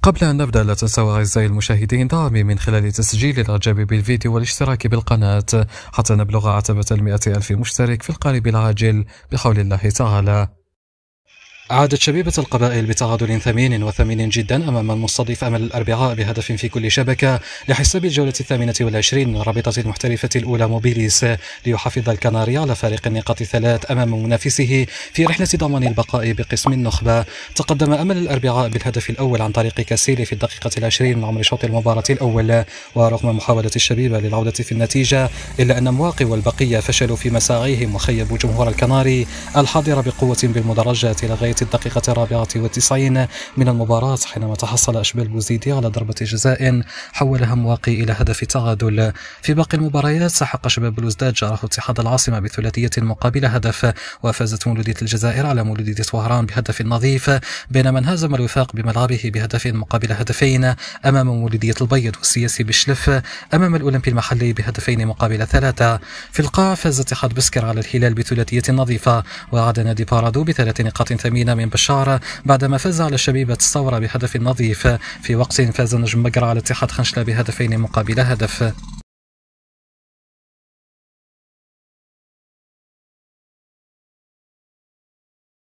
قبل أن نبدأ لا تنسوا أعزائي المشاهدين دعمي من خلال تسجيل الإعجاب بالفيديو والاشتراك بالقناة حتى نبلغ عتبة 100,000 مشترك في القريب العاجل بحول الله تعالى. عادت شبيبة القبائل بتعادل ثمين وثمين جدا أمام المستضيف أمل الأربعاء بهدف في كل شبكة لحساب الجولة 28 من رابطة المحترفة الأولى موبيليس، ليحافظ الكناري على فارق النقاط 3 أمام منافسه في رحلة ضمان البقاء بقسم النخبة. تقدم أمل الأربعاء بالهدف الأول عن طريق كاسيلي في الدقيقة 20 من عمر شوط المباراة الأول، ورغم محاولة الشبيبة للعودة في النتيجة إلا أن مواقي والبقية فشلوا في مساعيهم وخيبوا جمهور الكناري الحاضر بقوة بالمدرجات لغاية الدقيقة 94 من المباراة، حينما تحصل أشبال بوزيدي على ضربة جزاء حولها مواقي إلى هدف تعادل. في باقي المباريات سحق شباب بلوزداد جاره اتحاد العاصمة بثلاثية مقابل هدف، وفازت مولودية الجزائر على مولودية وهران بهدف نظيف، بينما انهزم الوفاق بملعبه بهدف مقابل هدفين أمام مولودية البيض، والسياسي بشلف أمام الأولمبي المحلي بهدفين مقابل 3. في القاع فاز اتحاد بسكر على الهلال بثلاثية نظيفة، وعاد نادي بارادو ب3 نقاط ثمينة من بشار بعدما فاز على شبيبة الثورة بهدف نظيف، في وقت فاز نجم مقرة على اتحاد خنشلة بهدفين مقابل هدف.